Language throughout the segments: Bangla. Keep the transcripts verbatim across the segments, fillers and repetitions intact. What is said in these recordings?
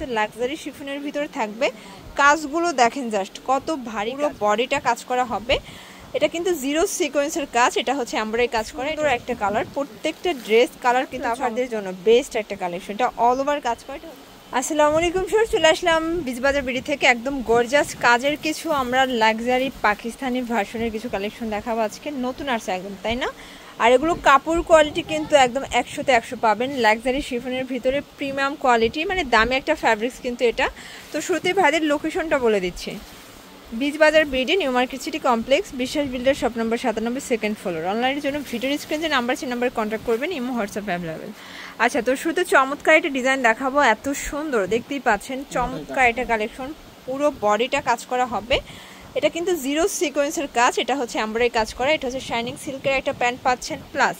কিন্তু লাক্সারি শিফনের ভিতরে থাকবে। কাজগুলো দেখেন জাস্ট কত ভারী, বডিটা কাজ করা হবে। এটা কিন্তু জিরো সিকোয়েন্সের কাজ, এটা হচ্ছে এমব্রয়ডারি কাজ করে। এটার একটা কালার, প্রত্যেকটা ড্রেস কালার কিন্তু আপনাদের জন্য বেস্ট একটা কালেকশন। এটা অল ওভার কাজ করে। আসসালামু আলাইকুম স্যার, চলে আসলাম বিজবাজার বিডি থেকে একদম গর্জাস কাজের কিছু আমরা লাক্সারি পাকিস্তানি ভার্সনের কিছু কালেকশন দেখাবো আজকে। নতুন আসছে একদম, তাই না? আর এগুলো কাপড় কোয়ালিটি কিন্তু একদম একশোতে একশো পাবেন। লাক্সারি শিফনের ভিতরে প্রিমিয়াম কোয়ালিটি, মানে দামি একটা ফ্যাব্রিক্স কিন্তু এটা। তো শুরুতে ভাইদের লোকেশনটা বলে দিচ্ছি। BizBazar BD, New Market City Complex, Biswas builder, shop number সাতানব্বই, সেকেন্ড ফ্লোর। অনলাইনের জন্য ভিডিওর স্ক্রিনে যে নাম্বার আছে নাম্বারে কন্ট্যাক্ট করবেন, ইমো হোয়াটসঅ্যাপ অ্যাভেলেবেল। আচ্ছা, তো শুরুতে চমৎকার একটা ডিজাইন দেখাবো, এত সুন্দর দেখতেই পাচ্ছেন। চমৎকার একটা কালেকশন, পুরো বডিটা কাজ করা হবে। এটা কিন্তু জিরো সিকোয়েন্সের কাজ, এটা হচ্ছে এমব্রয়ডারি কাজ করা। এটা হচ্ছে শাইনিং সিল্কের একটা প্যান্ট পাচ্ছেন, প্লাস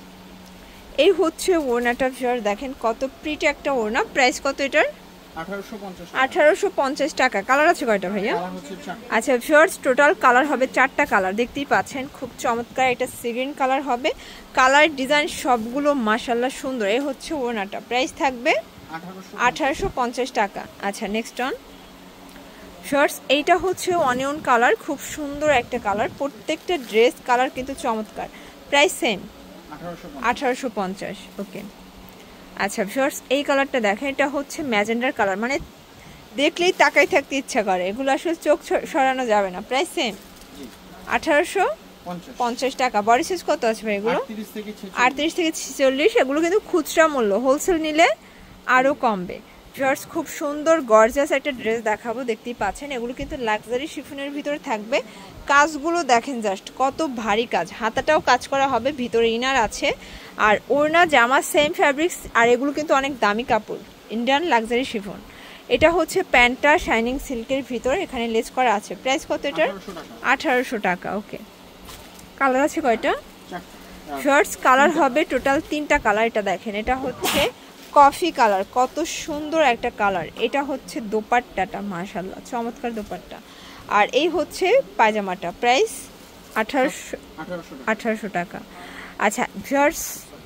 এই হচ্ছে ওড়নাটা। ভিউয়ার দেখেন কত প্রিটি একটা ওড়না। প্রাইস কত এটার? আঠারোশো পঞ্চাশ টাকা। কালার আছে কয়টা ভাইয়া? আচ্ছা ভিউয়ার্স, টোটাল কালার হবে চারটা কালার, দেখতেই পাচ্ছেন। খুব চমৎকার একটা সি গ্রিন কালার হবে। কালার ডিজাইন সবগুলো মাশাআল্লাহ সুন্দর। এই হচ্ছে ওড়নাটা, প্রাইস থাকবে আঠারোশো পঞ্চাশ টাকা। আচ্ছা, নেক্সট অন ভিউয়ার্স, এইটা হচ্ছে অনিয়ন কালার, খুব সুন্দর একটা কালার। প্রত্যেকটা ড্রেস কালার কিন্তু চমৎকার। প্রাইস সেম আঠারোশো পঞ্চাশ। ওকে, আচ্ছা ভিউয়ার্স, এই কালারটা দেখেন, এটা হচ্ছে ম্যাজেন্ডার কালার, মানে দেখলেই তাকাই থাকতে ইচ্ছা করে। এগুলো আসলে চোখ সরানো যাবে না। প্রাইস সেম আঠারোশো পঞ্চাশ টাকা। বডি সাইজ কত আছে ভাই এগুলো? আটত্রিশ থেকে ছেচল্লিশ। এগুলো কিন্তু খুচরা মূল্য, হোলসেল নিলে আরও কমবে। ভিউয়ার্স, খুব সুন্দর গর্জাস একটা ড্রেস দেখাবো, দেখতেই পাচ্ছেন। এগুলো কিন্তু লাক্সারি শিফনের ভিতরে থাকবে। কাজগুলো দেখেন জাস্ট কত ভারী কাজ, হাতাটাও কাজ করা হবে, ভিতরে ইনার আছে। আর ওড়না জামা সেম ফ্যাব্রিক্স। আর এগুলো কিন্তু অনেক দামি কাপড়, ইন্ডিয়ান লাক্সারি শিফন। এটা হচ্ছে প্যান্টটা শাইনিং সিল্কের ভিতর, এখানে লেস করা আছে। প্রাইস কত এটার? আঠারোশো টাকা। ওকে, কালার আছে কয়টা? শর্টস কালার হবে টোটাল তিনটা কালার। এটা দেখেন, এটা হচ্ছে কফি কালার, কত সুন্দর একটা কালার। এটা হচ্ছে দোপাট্টাটা, মাশাআল্লাহ চমৎকার দোপাট্টা। আর এই হচ্ছে পায়জামাটা। প্রাইস আঠারোশো আঠারোশো টাকা। আচ্ছা ভিউয়ার্স,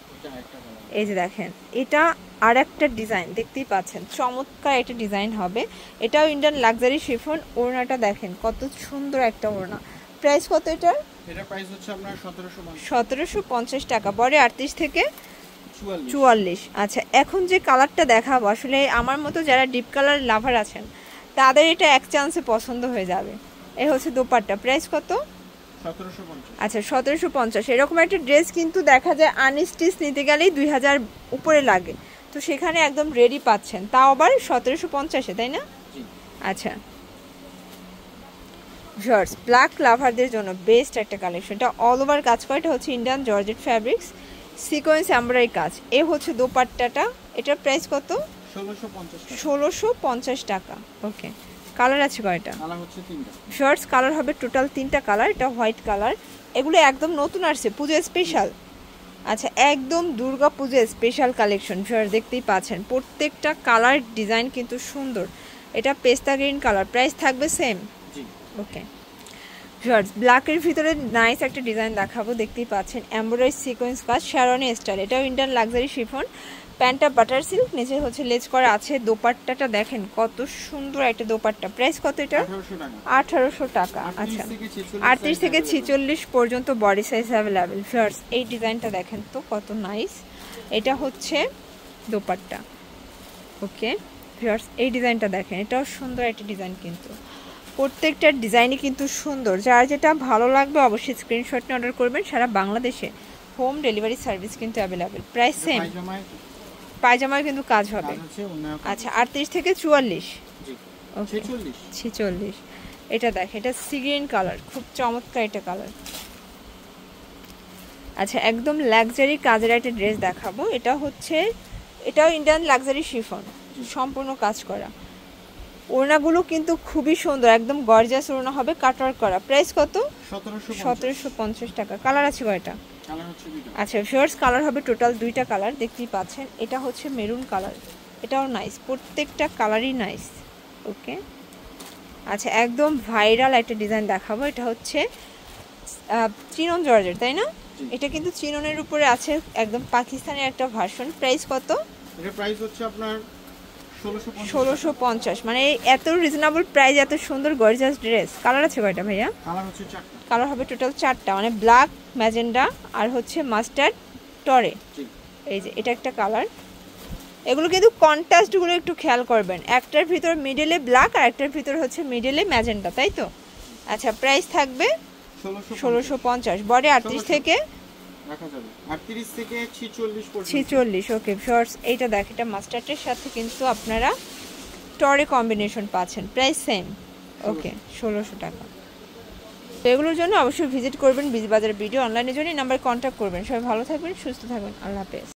এই যে দেখেন, এটা আর একটা ডিজাইন দেখতেই পাচ্ছেন, চমৎকার একটা ডিজাইন হবে। এটাও ইন্ডিয়ান লাক্সারি শিফন। ওড়নাটা দেখেন কত সুন্দর একটা ওড়না। প্রাইস কত এটার? এটা প্রাইস হচ্ছে আপনার সতেরোশো পঞ্চাশ টাকা। বডি আটত্রিশ থেকে চুয়াল্লিশ। আচ্ছা, এখন যে কালারটা দেখাবো, আসলে আমার মতো যারা ডিপ কালার লাভার আছেন তাদের এটা এক চান্সে পছন্দ হয়ে যাবে। এই হচ্ছে দোপাট্টা। প্রাইস কত? আচ্ছা, সতেরোশো পঞ্চাশ। এরকম একটা ড্রেস কিন্তু দেখা যায় আনস্টিচ নিতে গেলেই দুই হাজার উপরে লাগে, তো সেখানে একদম রেডি পাচ্ছেন, তাও আবার সতেরোশো পঞ্চাশে, তাই না? আচ্ছা ভিউয়ার্স, ব্ল্যাক লাভারদের জন্য বেস্ট একটা কালেকশন। এটা অল ওভার কাজ করে, এটা হচ্ছে Indian georgette fabrics, sequence embroidery কাজ। এ হচ্ছে দোপাট্টাটা। এটার প্রাইস কত? ষোলোশো পঞ্চাশ টাকা। ওকে, কালার আছে কয়টা? শর্টস কালার হবে টোটাল তিনটা কালার। এটা হোয়াইট কালার। এগুলো একদম নতুন আসছে, পুজো স্পেশাল। আচ্ছা, একদম দুর্গা পুজো স্পেশাল কালেকশন। ভিউয়ার দেখতেই পাচ্ছেন, প্রত্যেকটা কালার ডিজাইন কিন্তু সুন্দর। এটা পেস্তা গ্রিন কালার। প্রাইস থাকবে সেম। ওকে ভিউয়ার্স, ব্ল্যাকের ভিতরে নাইস একটা ডিজাইন দেখাবো, দেখতেই পাচ্ছেন। এমব্রয়ডারি সিকোয়েন্স কাজ, শেরওয়ানি স্টাইল। এটাও ইন্ডিয়ান লাক্সারি শিফন। প্যান্টটা বাটার সিল্ক, নিচে হচ্ছে লেজ করা আছে। দোপাট্টাটা দেখেন কত সুন্দর একটা দোপাট্টা। প্রাইস কত এটা? আঠারোশো টাকা। আচ্ছা, আটত্রিশ থেকে ছেচল্লিশ পর্যন্ত বডি সাইজ অ্যাভেলেবেল। ভিউয়ার্স, এই ডিজাইনটা দেখেন তো কত নাইস। এটা হচ্ছে দোপাট্টা। ওকে ভিউয়ার্স, এই ডিজাইনটা দেখেন, এটাও সুন্দর একটা ডিজাইন। কিন্তু প্রত্যেকটা ডিজাইনই কিন্তু সুন্দর। যার যেটা ভালো লাগবে অবশ্যই স্ক্রিনশট নিয়ে অর্ডার করবেন। সারা বাংলাদেশে হোম ডেলিভারি সার্ভিস কিন্তু অ্যাভেলেবেল। Price same. পায়জামায় কিন্তু কাজ হবে। আচ্ছা, আটত্রিশ থেকে চুয়াল্লিশ, ছেচল্লিশ। এটা দেখ, এটা সি গ্রিন কালার, খুব চমৎকার এটা কালার। আচ্ছা, একদম লাক্সারি কাজের একটা ড্রেস দেখাবো। এটা হচ্ছে, এটাও ইন্ডিয়ান লাক্সারি শিফন, সম্পূর্ণ কাজ করা। ওড়নাগুলো কিন্তু খুবই সুন্দর, একদম গর্জিয়াস ওড়না হবে, কাটওয়ার্ক করা। প্রাইস কত? সতেরোশো পঞ্চাশ টাকা। কালার আছে কয়টা? আচ্ছা ভিউয়ার্স, কালার হবে টোটাল দুইটা কালার, দেখতেই পাচ্ছেন। এটা হচ্ছে মেরুন কালার, এটাও নাইস, প্রত্যেকটা কালারই নাইস। ওকে, আচ্ছা, একদম ভাইরাল একটা ডিজাইন দেখাবো। এটা হচ্ছে চিনন জর্জেট, তাই না? এটা কিন্তু চিননের উপরে আছে, একদম পাকিস্তানের একটা ভার্সন। প্রাইস কত? এটা প্রাইস হচ্ছে আপনার ষোলোশো পঞ্চাশ। মানে এত রিজনেবল প্রাইস, এত সুন্দর গর্জিয়াস ড্রেস। কালার আছে কয়টা ভাইয়া? কালার হচ্ছে চারটা। কালার হবে টোটাল চারটা, মানে ব্ল্যাক, ম্যাজেন্ডা আর হচ্ছে মাস্টার্ড টরে। এই যে এটা একটা কালার। এগুলো কিন্তু কন্ট্রাস্টগুলো একটু খেয়াল করবেন, একটার ভিতর মিডলে ব্ল্যাক আর একটার ভিতর হচ্ছে মিডলে ম্যাজেন্ডা, তাই তো? আচ্ছা, প্রাইস থাকবে ষোলোশো পঞ্চাশ। বডি আটত্রিশ থেকে রাখা যাবে, আটত্রিশ থেকে ছিচল্লিশ পর্যন্ত। ছিচল্লিশ, ওকে শর্টস। এইটা দেখ, এটা মাস্টার্ডের সাথে কিন্তু আপনারা টরে কম্বিনেশন পাচ্ছেন, প্রাইস সেম, ওকে ষোলোশো টাকা। তো এগুলোর জন্য অবশ্যই ভিজিট করবেন বিজি বাজার ভিডিও অনলাইনের জন্য নাম্বার কন্ট্যাক্ট করবেন। সবাই ভালো থাকবেন, সুস্থ থাকবেন, আল্লাহ হাফেজ।